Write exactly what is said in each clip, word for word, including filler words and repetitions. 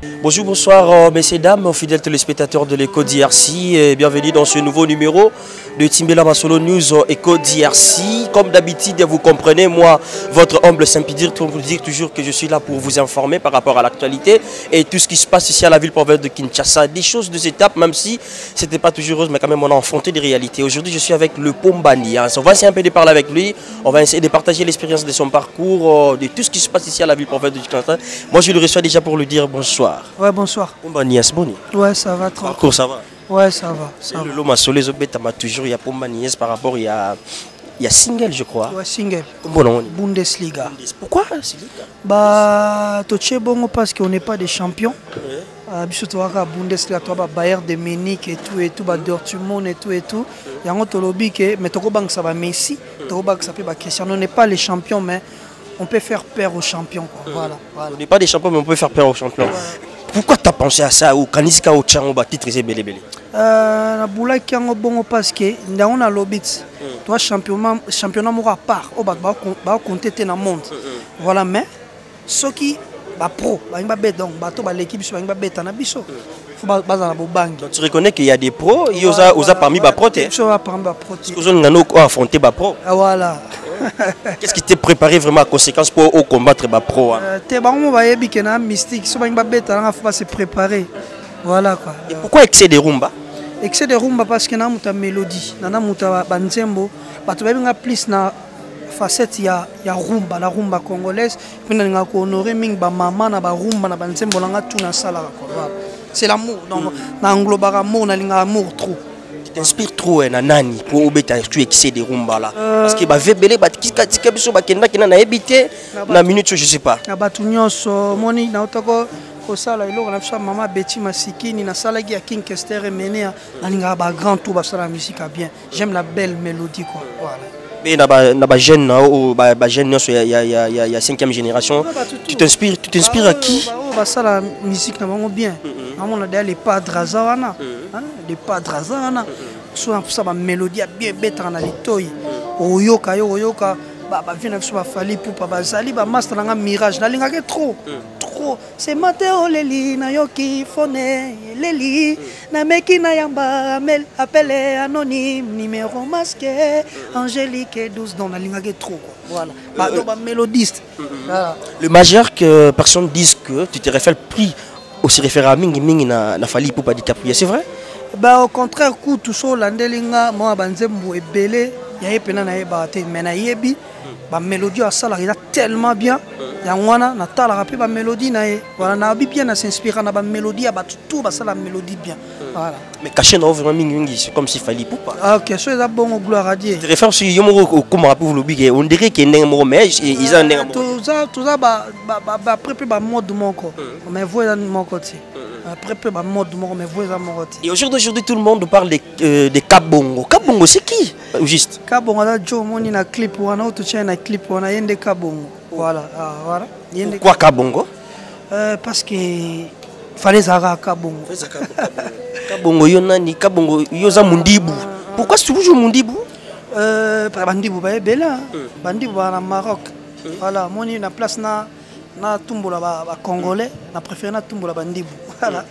Bonjour, bonsoir, euh, messieurs, dames, fidèles téléspectateurs de l'Eco D R C, et bienvenue dans ce nouveau numéro de Timbela Masolo News Eco D R C. Comme d'habitude, vous comprenez, moi, votre humble Saint-Pédir, pour vous dire toujours que je suis là pour vous informer par rapport à l'actualité et tout ce qui se passe ici à la ville province de Kinshasa. Des choses de cette étape, même si ce n'était pas toujours heureuse, mais quand même on a affronté des réalités. Aujourd'hui, je suis avec le Pombani. Hein. On va essayer un peu de parler avec lui, on va essayer de partager l'expérience de son parcours, euh, de tout ce qui se passe ici à la ville province de Kinshasa. Moi, je le reçois déjà pour lui dire bonsoir. Ouais, bonsoir. Pombani, Asboni. Ouais, ça va trop. Parcours, ça va. Ouais, ça va. Ça le lot Masolo, m'a toujours, il y a Pombani par rapport, il y a, il y a single, je crois. Ouais, single. Bon, Bundesliga. Pourquoi Bundesliga? Bah, tu bon parce qu'on n'est pas des champions. Ouais. Biso to waka Bundesliga, to ba Bayern de Munich et tout et tout, ba Dortmund et tout et tout. Yango to lobi que mais to ko bang ça va Messi, to ko bang ça peut ba Cristiano. On n'est pas les champions, mais on peut faire peur aux champions. Quoi. Voilà, voilà. On n'est pas des champions, mais on peut faire peur aux champions. Ouais. Pourquoi tu as pensé à ça ou Kanisika au Tchango ba titre c'est belé belé? Euh, na boula qui en bon parce que on a l'obit. Toi championnat championnat mo à part, au ba ba compter dans monde. Voilà, mais ceux qui ba pro, ba ngba bet donc bato ba l'équipe sur ngba bet na biso. Faut ba ba na bo bang. Donc tu reconnais qu'il y a des pros, il y a osa parmi ba pro té. So parmi ba pro té. Parce que on a affronté ba pro. Voilà. Qu'est-ce qui t'est préparé vraiment à conséquence pour combattre ba pro? Te ba mo ba yebi que na mystique, so ba ngba bet na faut se préparer. Voilà quoi. Et pourquoi excès de rumba? Excès de rumba parce que na muta mélodie, na na muta banzembo, bato ba nga plus na facette ya ya rumba, la rumba congolaise, puis na nga ko honorer ming ba mama na ba rumba na banzembo na nga tout na sala quoi. C'est l'amour donc na engloba amour na linga amour trop. T'inspire trop na nani pour obeta tu excès de rumba là parce que ba vebele ba tika tika biso ba kenda kina na ebité na minute je sais pas. Na batu nyonso moni na otoko kosala iloko na biso mama Betty Masikini na salagi ya King Kester Menea na linga ba grand tout ba sala musique bien. J'aime la belle mélodie quoi. Voilà. Mais na ba na ba jeune ou ba ba jeune il y a il y a il y a cinquième génération. Tu t'inspires tu t'inspires à qui? Ba sala musique na bango bien. On a les padres Azawana, les padres Azawana, soit ça ma mélodie bien bête en alitoy. Oyoka yo oyoka, bah bah vient avec fali pour pas bazali, bah master nga mirage, na linga trop, trop. C'est Mateo Leli na yoki fone Leli, na meki na yamba mel appelé anonyme numéro masqué, Angélique et douce dans la linga trop. Voilà, bah bah mélodiste. Le majeur que personne dise que tu te réfères plus aussi référé à Mingi Mingi na na Fali Poupa DiCaprio, c'est vrai? Bah au contraire, coup tout ça landelinga moi banzembo e belé, ya epena na eba te mais na yebi ba mélodie à ça là il a tellement bien. Ya ngwana na tala rapé ba mélodie na e. Voilà na bi bien na s'inspirer na ba mélodie ba tout ba ça la mélodie bien. Voilà. Mais caché na vraiment Mingi Mingi, c'est comme si Fali Poupa. Ah OK, so ça bon gloire à Dieu. Tu réfères sur Yomoro comme rapport le big on dirait qu'il est un mais ils en ont tout ça tout ça ba ba après ba mode mon corps. Mais voix dans mon côté. Après peu ma mode mais vous à mon côté. Et aujourd'hui tout le monde parle de euh, de Kabongo. Kabongo c'est qui juste? Kabongo là Joe moni na clip on a autre chaîne na clip on a yende Kabongo. Voilà, ah, voilà. Yende quoi Kabongo? Euh, parce que fallait zara Kabongo. Kabongo yo nani Kabongo yo za mundibu. Pourquoi c'est toujours mundibu? Euh bandibu ba bela. Bandibu na Maroc. Voilà, moni na place na na tumbola ba congolais, na préféré na tumbola bandibu. Voilà.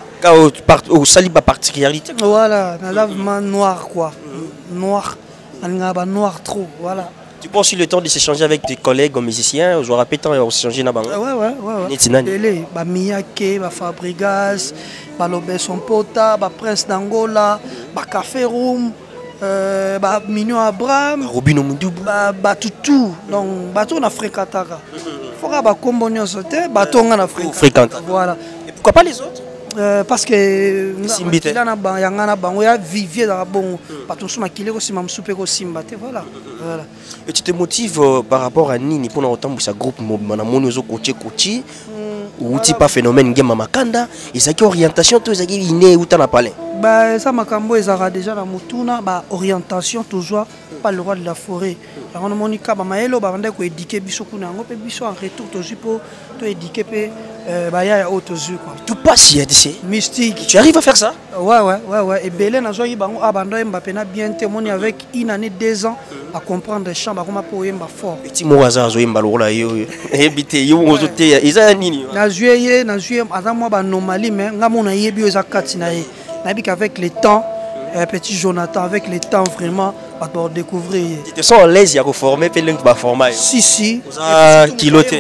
Au saliba particularité. Voilà, un lavement noir quoi. Noir. Un a noir trop, voilà. Tu prends aussi le temps de s'échanger avec tes collègues musiciens, je rappelle tant on s'échanger na bango. Ouais ouais ouais. Télé, ba Miyake, ba Fabregas, ba Lobeson Pota, ba Prince d'Angola, ba Café Room, euh ba Mignon Abraham, Robino Mundubu, ba ba tout. Donc bateau na fréquentaka. Fora ba kombo nyonso te, bateau nga na fréquentaka. Voilà. Et pourquoi pas les autres? Euh, parce que là na ba yanga na bango ya vivier dans bon bateau suma kile ko sima msupe ko simba te voilà. Voilà. Et tu te motives euh, par rapport à Nini pour autant pour sa groupe na monozo coaché coaché ou tu pas phénomène ngema makanda et ça qui orientation tout ça qui iné ou t'en as parlé. Bah ça makambo ezara déjà na mutuna ba orientation toujours pas le roi de la forêt. La on monika ba maelo ba ndeko éduquer biso kuna ngo pe biso en retour toujours pour to éduquer pe bah, il y a autre jeu quoi. Tout passe, il y a Mystique. Tu arrives à faire ça? Ouais, ouais, ouais, ouais. Et Belé n'a pas bango abando Mbappé n'a bien témoigné avec une année, deux ans à comprendre les chambres, comment pour Mbappé fort. Petit mot hasard, Zoé Mbalola, yo, habité, yo, on zote, ils ont nini. Na juillet, na juillet, avant moi, bah normali, mais nga mon aïe bio zakati na ye. Na bi qu'avec le temps, petit Jonathan, avec le temps vraiment, on va découvrir. Tu te sens à l'aise, il y a reformé, puis l'un va former. Si si. Ah, kiloté.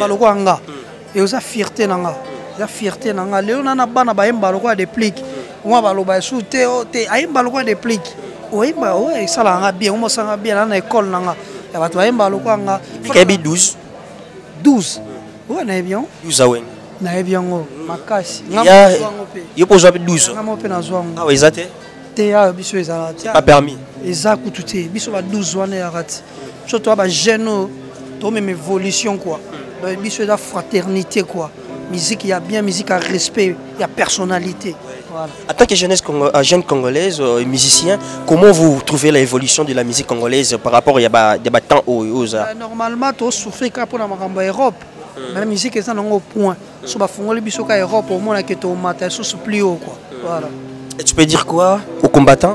Et vous avez fierté nanga, vous avez fierté nanga. Léon n'a pas na baïm baloko des pliques. Moi baloba souté o te aïm baloko des pliques. Oui bah ouais ça là bien, on s'en bien dans l'école nanga. Et bah baïm baloko nanga. Kabi douze. douze. Ouais na bien. douze awen. Na bien o makasi. Ya yo pose avec douze. Ngamo pe na zwango. Ah oui ça te. Te ya biso ezala. Pas permis. Ezaku tout te. Biso ba douze wana ya rati. Surtout ba jeune to même évolution quoi. Biso da fraternité quoi. Musique, il y a bien musique à respect, il y a personnalité. Voilà. En tant que jeunesse, jeune congolaise, euh, musicien, comment vous trouvez l'évolution de la musique congolaise par rapport à des temps aux euh, Normalement, tu souffres pour la Europe. Mais la musique est au point. Si tu as fait Europe, au moins, tu es plus haut. Voilà. Et tu peux dire quoi aux combattants?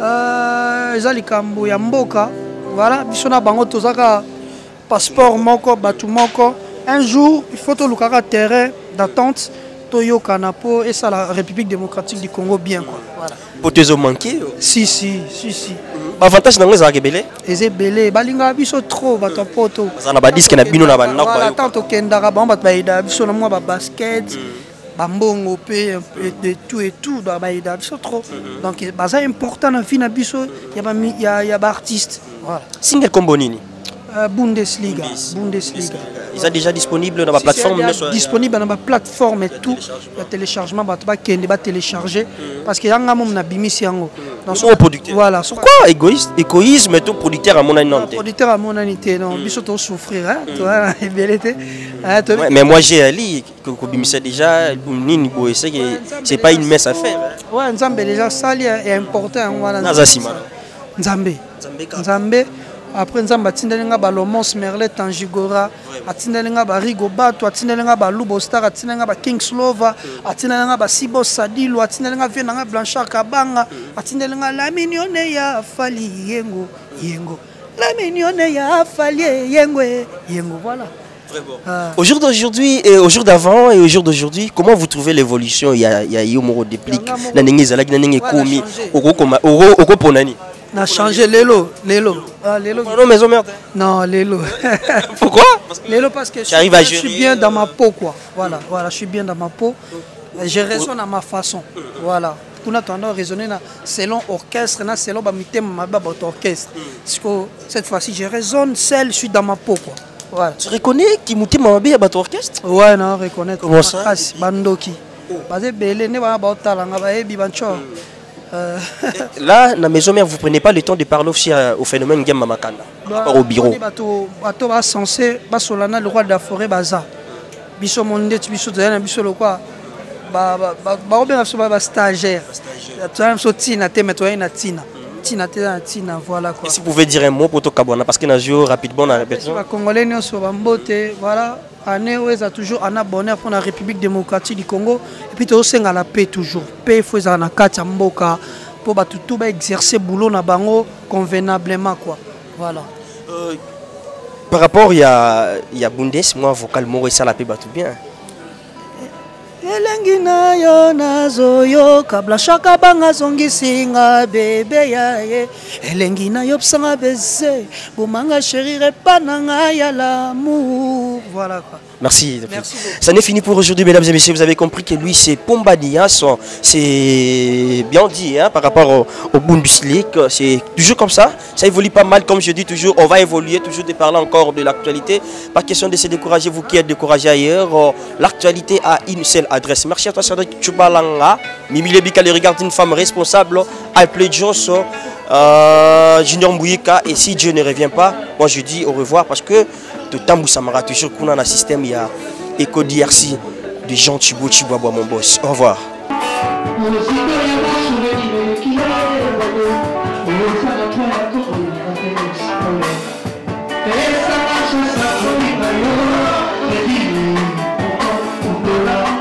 Euh, il y a Mboka. Voilà, il y a passeport, bateau. Un jour, il faut que le terrain d'attente Toyo Kanapo et ça la République démocratique du Congo bien quoi. Voilà. Pour te manquer? Si si si si. Avantage dans les argibelé? Les belé, balinga biso trop bato poto. Ça n'a pas dit que na bino na ba na ba. Tant to kendara ba ba ida biso na moi ba basket, ba mbongo pe de tout et tout ba ba ida biso trop. Donc ba ça important na vie na biso, ya ba ya ya ba artiste. Voilà. Single Kombonini. Euh, Bundesliga. Bundesliga. Ils sont déjà disponibles dans la plateforme. Disponible dans la plateforme et tout. Le téléchargement, tu vas télécharger. Parce qu'il y a un moment qui bimisi yango. Dans son producteur. Voilà. Pourquoi égoïste, égoïsme et tout producteur à mon anité? Producteur à mon anité, non. Biso to souffrir, hein. Toi, belle mais moi j'ai ali que bimisi déjà nini boy, c'est c'est pas une messe à faire. Ouais, Nzambe déjà ça est important voilà. Nazasima. Nzambe. Nzambe. Après nous avons tindelinga ba Lomos Merlet Tangigora, atindelinga ba Rigo Bato, atindelinga ba Lubo Star, atindelinga ba King Slova, atindelinga ba Sibo Sadilo, atindelinga Venanga Blanchard Kabanga, atindelinga la mignonne ya Fali Yengo, Yengo. La mignonne ya Fali Yengo, Yengo voilà. Ah. Au jour d'aujourd'hui et au jour d'avant et au jour d'aujourd'hui, comment vous trouvez l'évolution? Il y a il y a Yomoro déplique, na ningi zalaki na ningi komi, oko koma, oko oko ponani. On a changé Lélo, Lélo. Ah, Lélo. Non, maison merde. Non, Lélo. Pourquoi? Lélo parce que je, suis, à je suis bien dans ma peau quoi. Voilà, voilà, je suis bien dans ma peau. Je raisonne à ma façon. Voilà. On a tendance à raisonner selon orchestre, selon ma orchestre. Parce que cette fois-ci, je raisonne seul, je suis dans ma peau quoi. Voilà. Tu reconnais qui moutait ma bébé à votre orchestre? Ouais, non, reconnaître. Comment ça? Bandoki. Parce que Belé ne va pas talanga, Euh... Là, dans la maison mère, vous ne prenez pas le temps de parler aussi au phénomène Game Mamakanda, par rapport au bureau. Bato va censé, Basolana, le roi de la forêt, Baza. Biso Monde, Biso Zayana, Biso le quoi. Ba ba ba ba bien ba stagiaire. Tu as un sotina, tu mets toi une tina. Tina, tina, voilà quoi. Et si vous pouvez dire un mot pour Tokabona, parce que nous jouons rapidement dans la répétition. Les Congolais nous sont Bambote, voilà. Année où ils ont toujours un bonheur pour la République démocratique du Congo. Et puis aussi à la paix toujours. Paix, il faut qu'ils aient un quatre mboka pour tout tout exercer boulot na bango convenablement quoi. Voilà. Euh, par rapport il y a il y a Bundes, moi vocal moro et ça la paix tout bien. Elengi na yo nazoyo kabla shaka banga zongisinga bebe ya ye elengi na yo psanga beze bomanga chéri repananga ya l'amour voilà quoi. Merci. Merci. Ça n'est fini pour aujourd'hui, mesdames et messieurs. Vous avez compris que lui, c'est Pombania. C'est bien dit hein, par rapport au, au Bundesliga. C'est toujours comme ça. Ça évolue pas mal, comme je dis toujours. On va évoluer, toujours de parler encore de l'actualité. Pas question de se décourager, vous qui êtes découragés ailleurs. L'actualité a une seule adresse. Merci à toi, Cédric Tchoubalanga. Mimi Lebika, le regarde une femme responsable. Alplay Jones, euh, Junior Mbouyika. Et si Dieu ne revient pas, moi je dis au revoir parce que de Tambou Samara, toujours qu'on a un système, il y a Eco D R C de Jean Thibault Chiboua, mon boss. Au revoir. Essa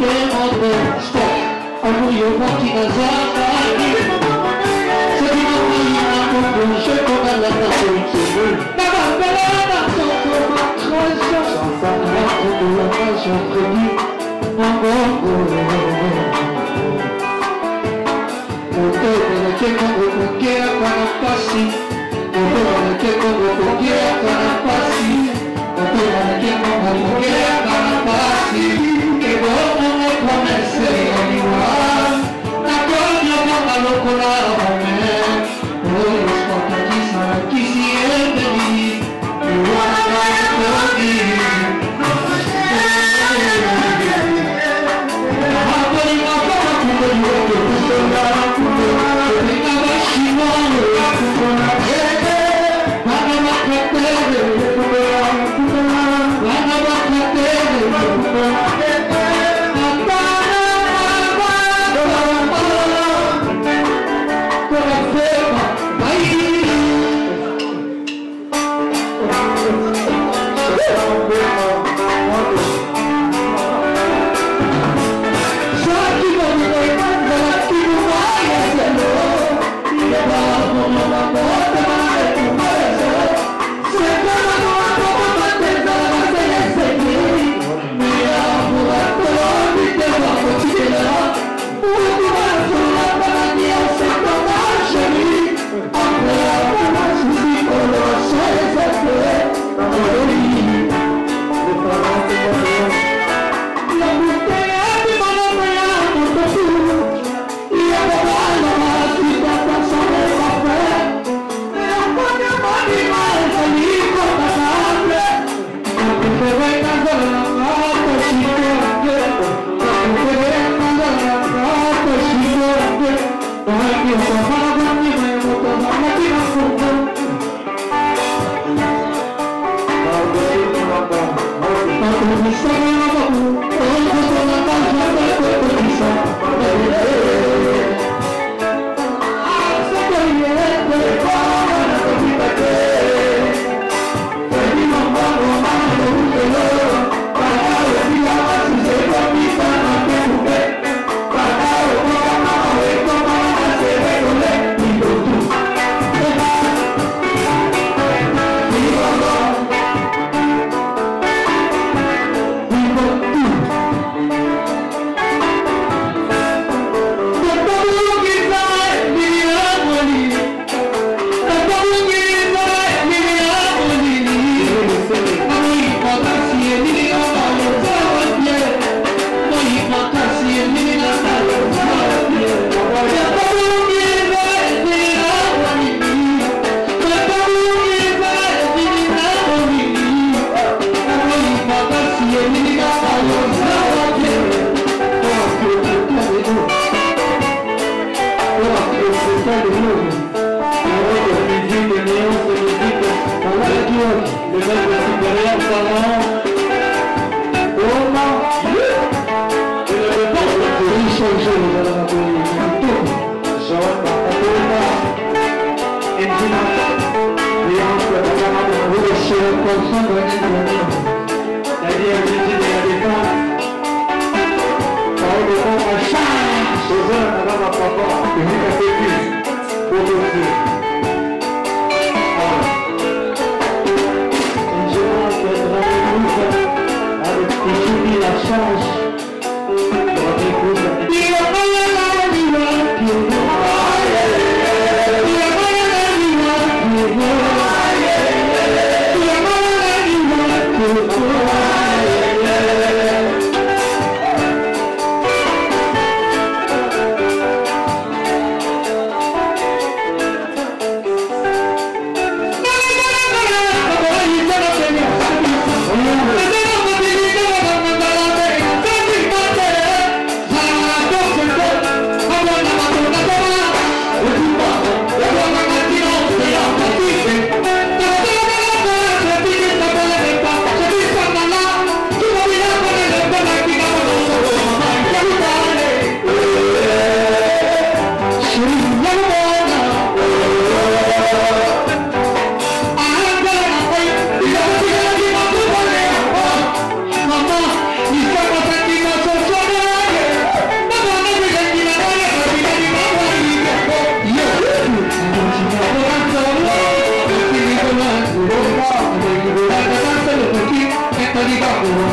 La chance,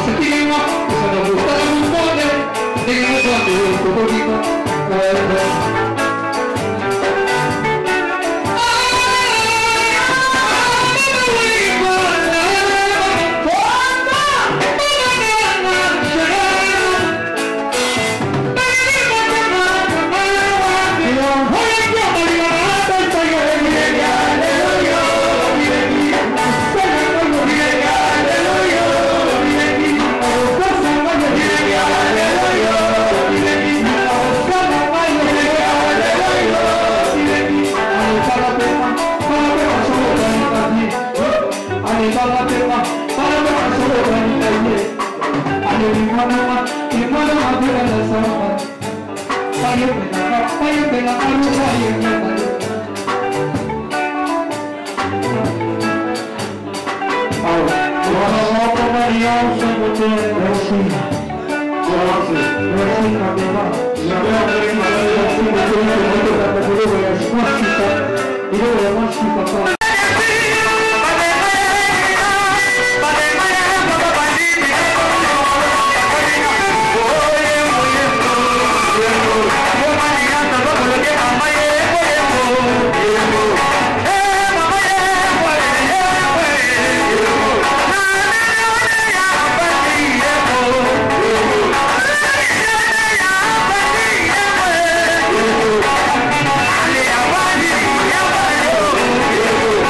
Allez,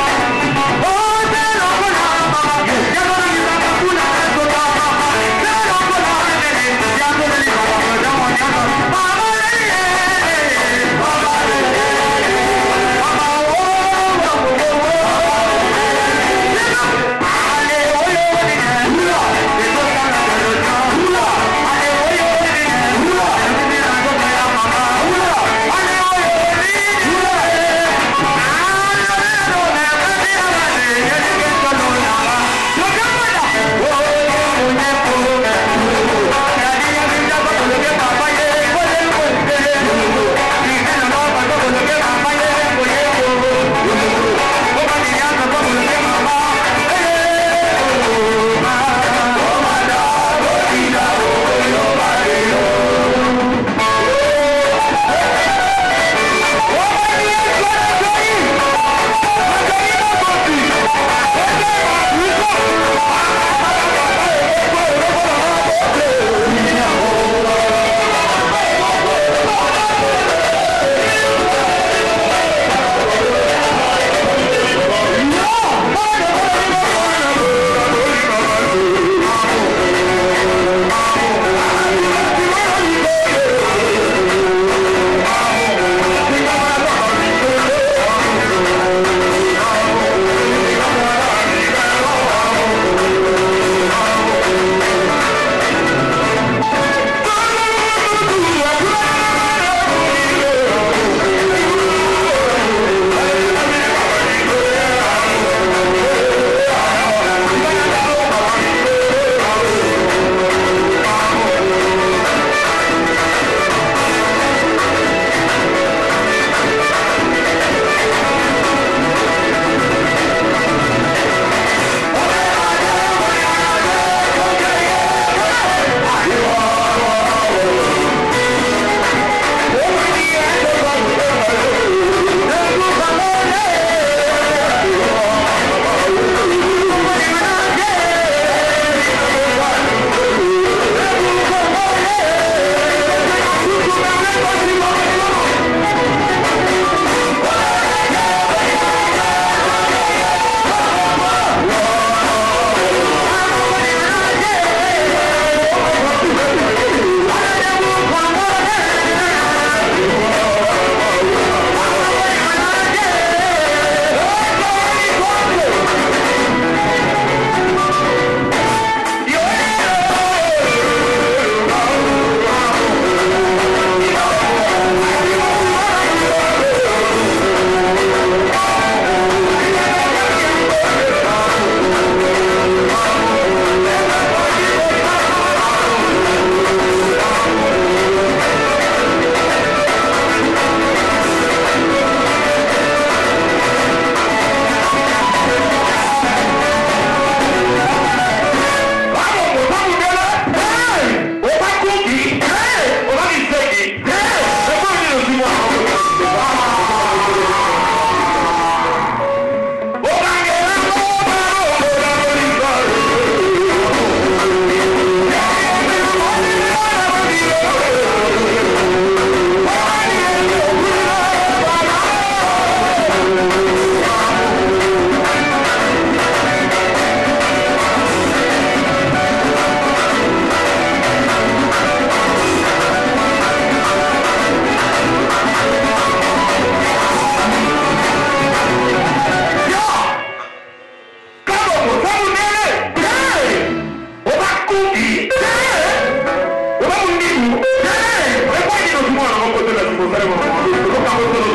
Thank you.